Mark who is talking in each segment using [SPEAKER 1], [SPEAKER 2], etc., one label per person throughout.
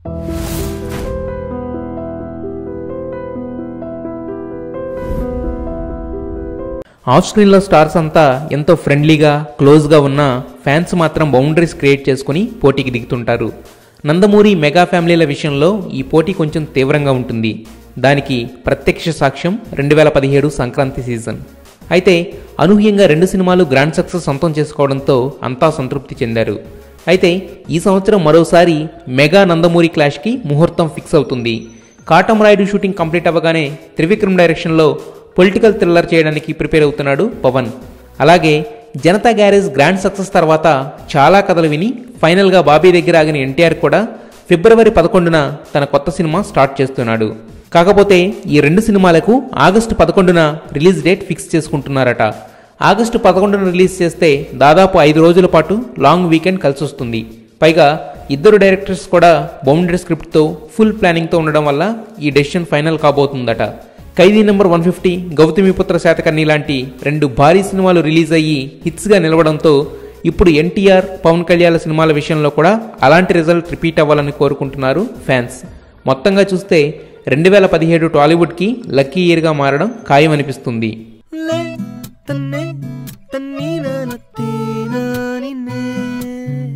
[SPEAKER 1] Of స్క్రీన్లో stars అంతా ఎంతో ఫ్రెండ్లీగా క్లోజ్గా ఉన్న ఫ్యాన్స్ మాత్రం బౌండరీస్ క్రియేట్ చేసుకుని పోటీకి దిగుతుంటారు. నందమూరి మెగా ఫ్యామిలీల విషయంలో ఈ పోటీ కొంచెం తీవ్రంగా ఉంటుంది. దానికి ప్రత్యక్ష సాక్ష్యం 2017 సంక్రాంతి సీజన్. అయితే అనూహ్యంగా 2 సినిమాలు గ్రాండ్ సక్సెస్ సొంతం చేసుకోవడంతో అంతా సంతృప్తి చెందారు. అయితే ఈ సంవత్సరం మరోసారి మెగా నందమూరి క్లాష్కి ముహూర్తం ఫిక్స్ అవుతుంది. కాటమరాయుడు షూటింగ్ కంప్లీట్ అవ్వగానే త్రివిక్రమ్ డైరెక్షన్లో పొలిటికల్ థ్రిల్లర్ చేయడానికి ప్రిపేర్ అవుతున్నాడు పవన్. అలాగే జనతా గ్యారేజ్ గ్రాండ్ సక్సెస్ తర్వాత చాలా కథలు విని ఫైనల్గా బాబీ దగ్గర ఆగిన ఎన్టీఆర్ కూడా ఫిబ్రవరి 11న తన కొత్త సినిమా స్టార్ట్ చేస్తున్నాడు. కాకపోతే ఈ 2 సినిమాలకు ఆగస్టు 11న రిలీజ్ డేట్ ఫిక్స్ చేసుకుంటున్నారట. ఆగస్టు 11న రిలీజ్ చేస్తే దాదాపు 5 రోజుల పాటు లాంగ్ వీకెండ్ కలిసొస్తుంది. పైగా ఇద్దరు డైరెక్టర్స్ కూడా బౌండరీ స్క్రిప్ట్తో ఫుల్ ప్లానింగ్తో ఉండడం వల్ల ఈ డెసిషన్ ఫైనల్ కాబోతుందట. ఖైదీ నెంబర్ 150, గౌతమిపుత్ర శాతకర్ణి లాంటి 2 భారీ సినిమాలు రిలీజ్ అయ్యి హిట్స్గా నిలవడంతో ఇప్పుడు ఎన్టీఆర్, పవన్ కళ్యాణ్ సినిమాల విషయంలో కూడా అలాంటి రిజల్ట్ రిపీట్ అవ్వాలని కోరుకుంటున్నారు ఫ్యాన్స్. మొత్తంగా చూస్తే 2017 టాలీవుడ్కి లక్కీ ఇయర్గా మారడం ఖాయమనిపిస్తుంది.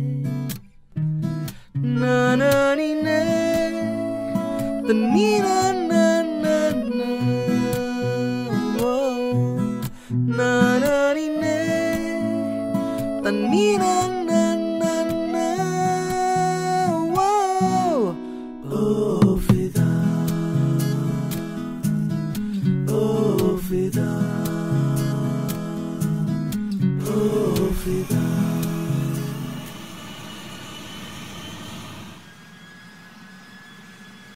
[SPEAKER 2] na na ni ne the ni na